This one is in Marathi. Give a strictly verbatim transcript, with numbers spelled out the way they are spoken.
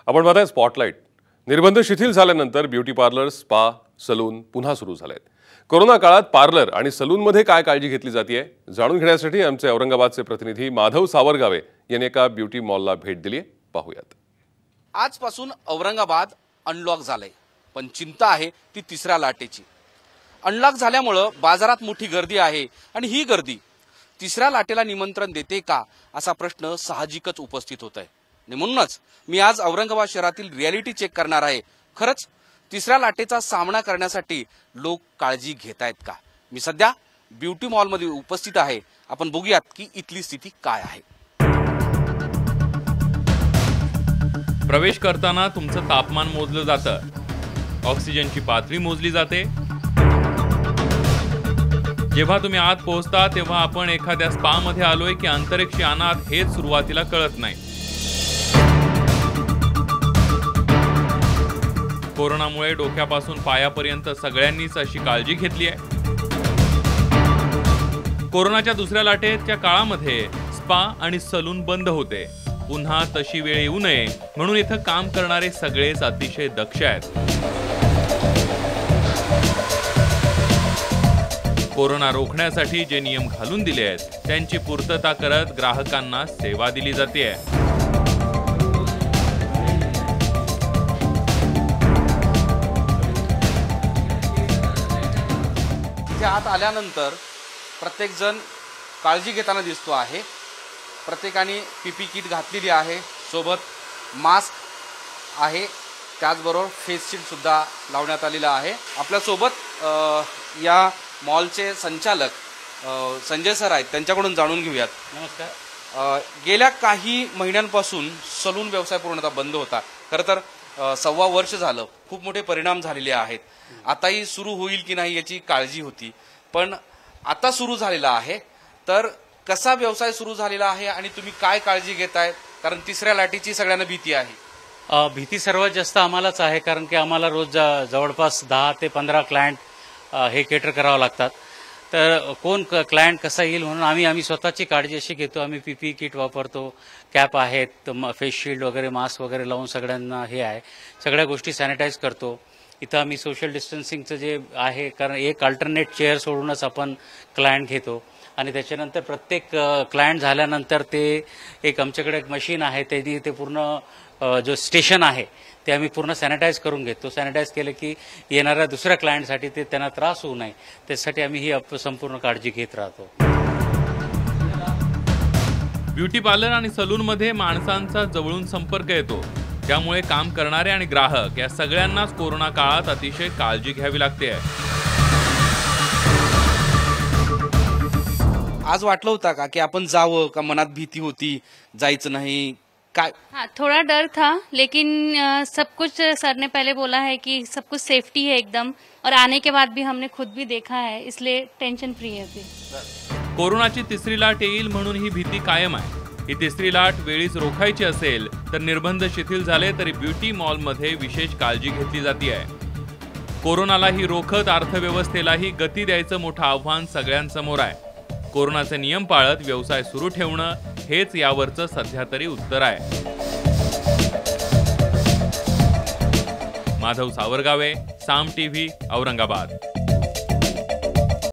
आपण पाहताय स्पॉटलाइट। निर्बंध शिथिल झाल्यानंतर ब्युटी पार्लर, स्पा, सलून पुन्हा सुरू झालेत। कोरोना काळात पार्लर आणि सलूनमध्ये काय काळजी घेतली जाते जाणून घेण्यासाठी आमचे औरंगाबादचे प्रतिनिधी माधव सावरगावे यांनी एका ब्युटी मॉलला भेट दिली। पाहूयात। आजपासून औरंगाबाद अनलॉक झालंय, पण चिंता आहे ती तिसऱ्या लाटेची। अनलॉक झाल्यामुळे बाजारात मोठी गर्दी आहे आणि ही गर्दी तिसऱ्या लाटेला निमंत्रण देते का असा प्रश्न साहजिकच उपस्थित होत आहे। म्हणूनच मी आज औरंगाबाद शहरातील रियालिटी चेक करणार आहे। खरंच तिसऱ्या लाटेचा सामना करण्यासाठी लोक काळजी घेत आहेत का? मी सध्या ब्युटी मॉल मध्ये उपस्थित आहे। आपण बघूयात की इथली स्थिती काय आहे। प्रवेश करताना तुमचं तापमान मोजलं जातं, ऑक्सिजनची पातळी मोजली जाते। जेव्हा तुम्ही आत पोहोचता तेव्हा आपण एखाद्या स्पा मध्ये आलोय की अंतरिक्ष यानात हेच सुरुवातीला कळत नाही। कोरोनामुळे डोक्यापासून पायापर्यंत सगळ्यांनीच अशी काळजी घेतली आहे। कोरोनाच्या दुसऱ्या लाटेच्या काळामध्ये स्पा आणि सलून बंद होते। पुन्हा तशी वेळ येऊ नये म्हणून इथं काम करणारे सगळेच अतिशय दक्ष आहेत। कोरोना रोखण्यासाठी जे नियम घालून दिले आहेत त्यांची पूर्तता करत ग्राहकांना सेवा दिली जाते। आत आल्यानंतर प्रत्येक जण काळजी घेताना दिसतो आहे। प्रत्येकाने पीपी किट घातलेली आहे, सोबत मास्क आहे, त्याचबरोबर फेस शील्ड सुद्धा लावण्यात आलेला आहे। आपल्या सोबत या मॉलचे संचालक संजय सर आहेत, त्यांच्याकडून जाणून घेऊयात। नमस्कार। गेल्या काही महिन्यांपासून सलून व्यवसाय पूर्णतः बंद होता। खरं तर सव्वा वर्ष झालं, खूप मोठे परिणाम झालेले आहेत। आताही सुरू होईल की नाही याची काळजी होती, पण आता सुरू झालेला आहे। तर कसा व्यवसाय सुरू झालेला आहे आणि तुम्ही काय काळजी घेताय? कारण तिसऱ्या लाटेची सगळ्यांना भीती आहे। भीती सर्वात जास्त आम्हालाच आहे, कारण की आम्हाला रोज जवळपास दहा ते पंधरा क्लायंट हे केटर करावं लागतात। तर कोण क्लायंट कसा येईल म्हणून आम्ही आम्ही स्वतःची काळजी अशी घेतो। आम्ही पीपी किट वापरतो, कॅप आहेत, फेस शील्ड वगैरे, मास्क वगैरे लावून सगळ्यांना हे आहे, सगळ्या गोष्टी सॅनिटाईज करतो। इथं आम्ही सोशल डिस्टन्सिंगचं जे आहे, कारण एक अल्टरनेट चेअर सोडूनच आपण क्लायंट घेतो आणि त्याच्यानंतर प्रत्येक क्लायंट झाल्यानंतर ते एक आमच्याकडे एक मशीन आहे, त्यांनी ते पूर्ण जो स्टेशन आहे ते आम्ही पूर्ण सॅनिटाईज करून घेतो। सॅनिटाईज केलं की येणाऱ्या दुसऱ्या क्लायंटसाठी ते त्यांना त्रास होऊ नये त्यासाठी आम्ही ही संपूर्ण काळजी घेत राहतो। ब्युटी पार्लर आणि सलूनमध्ये माणसांचा जवळून संपर्क येतो, त्यामुळे काम करणारे आणि ग्राहक या सगळ्यांनाच कोरोना काळात अतिशय काळजी घ्यावी लागते। आज वाटलं होतं का की आपण जावं का? मनात भीती होती, जायचं नाही काय? हाँ, थोड़ा डर था, लेकिन आ, सब कुछ सर ने पहले बोला है कि सब कुछ सेफ्टी है एकदम, और आने के बाद भी हमने खुद भी देखा है, इसलिए टेंशन फ्री है अभी। कोरोनाची तिसरी लाट येईल म्हणून ही भीती कायम आहे। ही तिसरी लाट वेळीच रोखायची असेल तर निर्बंध शिथिल झाले तरी ब्युटी मॉलमध्ये विशेष काळजी घेतली जाते। कोरोनालाही रोखत अर्थव्यवस्थेलाही गती द्यायचं मोठं आव्हान सगळ्यांसमोर आहे। कोरोनाचे नियम पाळत व्यवसाय सुरू ठेवणं हेच यावरचं सध्या तरी उत्तर आहे। माधव सावरगावे, साम टीव्ही, औरंगाबाद।